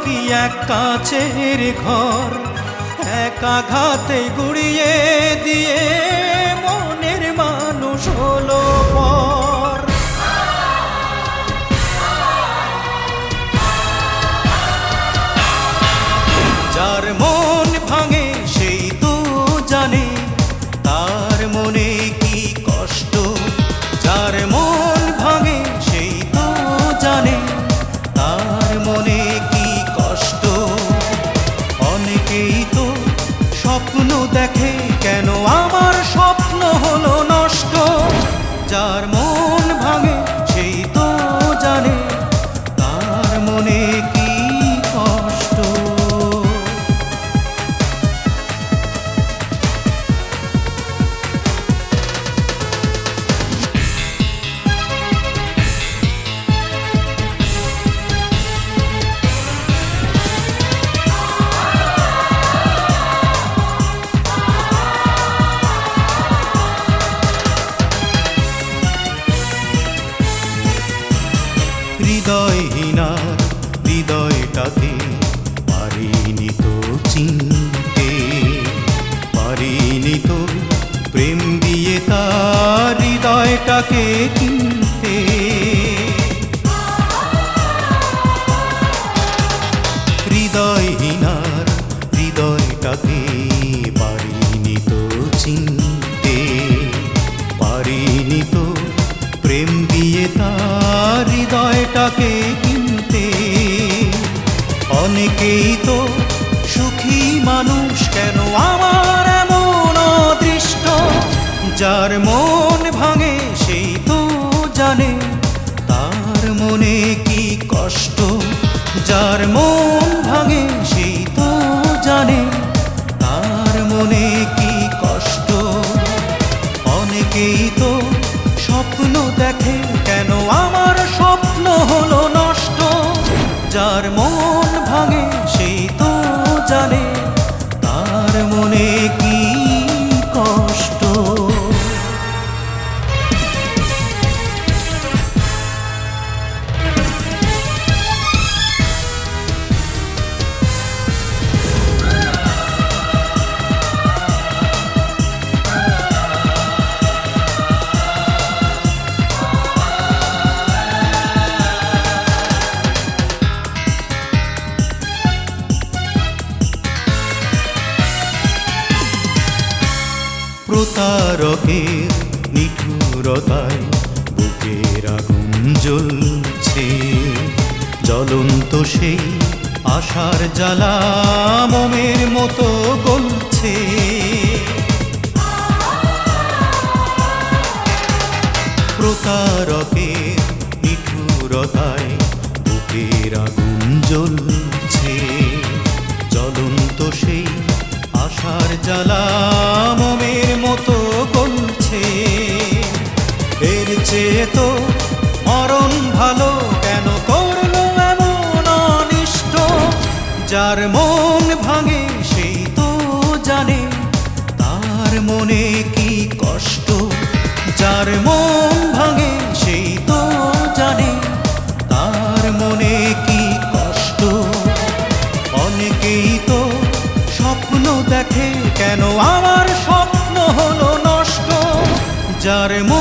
কি এক কাঁচের ঘর, এক আঘাতে গুড়িয়ে দিয়ে মনের মানুষ হলো পর। যার মন ভাঙে সেই তো জানে তার মনে কি কষ্ট, যার মন ভাঙে সেই তো জানে তার মনে কি কষ্ট। অনেকেই তো স্বপ্ন দেখে, কেন আমার স্বপ্ন হলো নষ্ট। যার মন ভাঙে সেই তো জানে তার মনে কি কষ্ট। হৃদয়হীনার হৃদয়টাকে পারিনি তো চিনতে, পারিনি তো প্রেম দিয়ে তার হৃদয়টাকে কিনতে। হৃদয়হীনার হৃদয়টাকে পারিনি তো চিনতে, পারিনি তো প্রেম দিয়ে তার হৃদয়টাকে কিনতে। অনেকেই তো সুখী মানুষ, কেন আমার এমন অদৃষ্ট। যার মন ভাঙে সেই তো জানে তার মনে কি কষ্ট, যার মন ভাঙে সেই তো জানে তার মনে কি কষ্ট। অনেকেই তো স্বপ্ন দেখে, কেন আমার স্বপ্ন হলো নষ্ট। যার মন ভাঙে সেই তো জানে তার মনে কি কষ্ট। প্রতারকের নিঠুরতায় বুকের আগুন জ্বলছে, জ্বলন্ত সেই আশার জ্বালা মোমের মতো গলছে। প্রতারকের নিঠুরতায় বুকের আগুন জ্বলছে, জ্বলন্ত সেই আশার জ্বালা মোমের মতো গলছে। এর চেয়ে তো মরণ ভালো, কেন করলো এমন অনিষ্ট। যার মন ভাঙে সেই তো জানে তার মনে কি কষ্ট, যার মন ভাঙে সেই তো জানে তার মনে কি কষ্ট। অনেকেই তো স্বপ্ন দেখে, কেন আমার স্বপ্ন হলো নষ্ট। যার